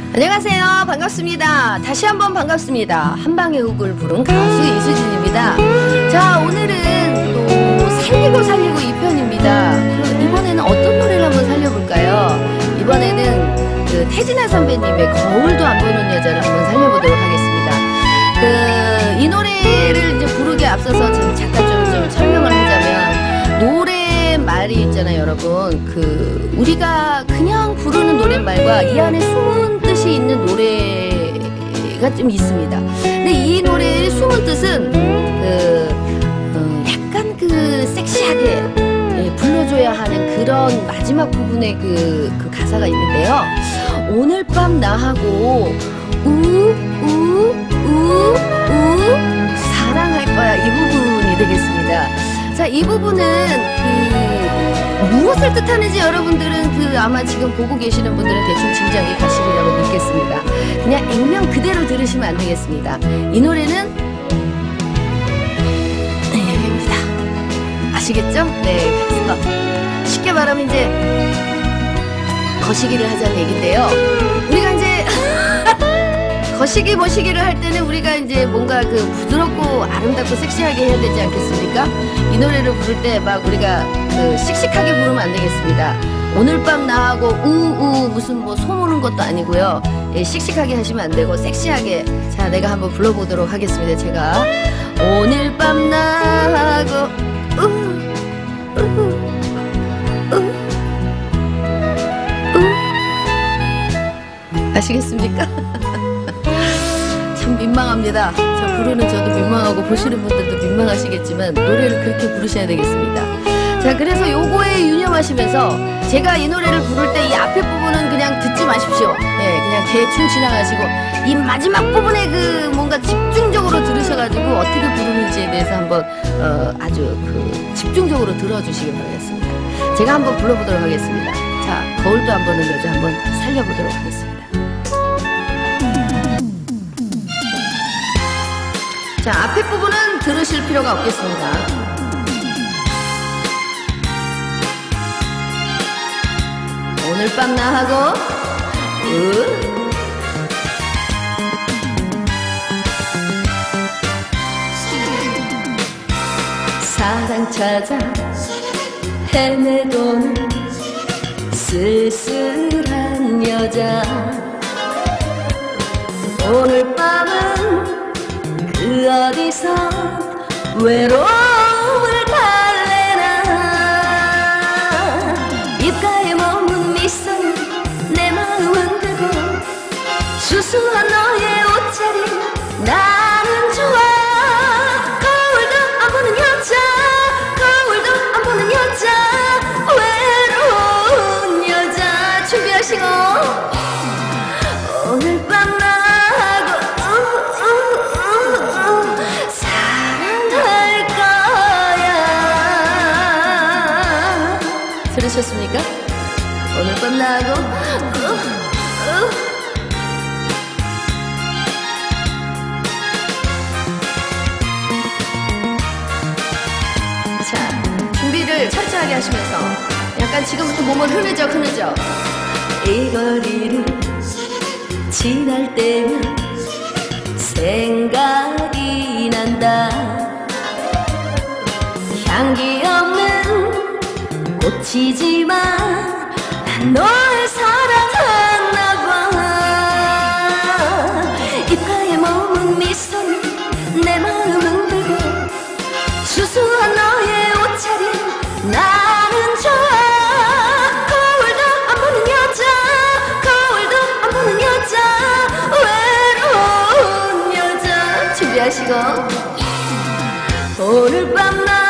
안녕하세요. 반갑습니다. 다시 한번 반갑습니다. 한방의 훅을 부른 가수 이수진입니다. 자, 오늘은 또 살리고 2편입니다. 이번에는 어떤 노래를 한번 살려볼까요? 이번에는 태진아 선배님의 거울도 안 보는 여자를 한번 살려보도록 하겠습니다. 이 노래를 이제 부르기에 앞서서 지금 잠깐 좀 설명을 하자면, 노래 말이 있잖아요, 여러분. 우리가 그냥 부르는 노랫말과 이 안에 숨은 뜻이 있는 노래가 좀 있습니다. 근데 이 노래의 숨은 뜻은 약간 섹시하게 불러줘야 하는 그런 마지막 부분의 그 가사가 있는데요. 오늘 밤 나하고 사랑할 거야, 이 부분이 되겠습니다. 자, 이 부분은 무엇을 뜻하는지 여러분들은 아마 지금 보고 계시는 분들은 대충 짐작이 가시리라고 믿겠습니다. 그냥 액면 그대로 들으시면 안 되겠습니다. 이 노래는 여기입니다. 아시겠죠? 네, 그래서 쉽게 말하면 이제 거시기를 하자는 얘기인데요. 우리가 이제 거시기 모시기를 할 때는 우리가 이제 뭔가 부드럽고 아름답고 섹시하게 해야 되지 않겠습니까? 이 노래를 부를 때 막 우리가 씩씩하게 부르면 안 되겠습니다. 오늘 밤 나하고 무슨 소모는 것도 아니고요. 예, 씩씩하게 하시면 안 되고 섹시하게. 자, 내가 한번 불러보도록 하겠습니다. 제가 오늘 밤 나하고 아시겠습니까? 참 민망합니다. 저 부르는 저도 민망하고 보시는 분들도 민망하시겠지만 노래를 그렇게 부르셔야 되겠습니다. 자, 그래서 요거에 유념하시면서 제가 이 노래를 부를 때 이 앞에 부분은 그냥 듣지 마십시오. 예, 그냥 대충 지나가시고 이 마지막 부분에 뭔가 집중적으로 들으셔가지고 어떻게 부르는지에 대해서 한번 아주 집중적으로 들어주시기 바라겠습니다. 제가 한번 불러보도록 하겠습니다. 자, 거울도 안 보는 여자 한번 살려보도록 하겠습니다. 자, 앞에 부분은 들으실 필요가 없겠습니다. 오늘 밤 나하고 사랑 찾아 헤매도는 쓸쓸한 여자. 오늘 밤은 그 어디서 외로움을 달래나. 입가에 머문 미소는 내 마음은 되고 수수한 너의 옷자리 나는 좋아. 거울도 안 보는 여자, 거울도 안 보는 여자, 외로운 여자. 준비하시고 오늘 밤 들으셨습니까? 오늘 밤 나하고 자, 준비를 철저하게 하시면서 약간 지금부터 몸을 흐느적 이 거리를 지날 때면 생각이 난다. 향기 없는 꽃이지만 난 널 사랑했나봐. 입가에 머문 미소는 내 마음은 들고 수수한 너의 옷차림 나는 좋아. 거울도 안 보는 여자, 거울도 안 보는 여자, 외로운 여자. 준비하시고 오늘 밤 나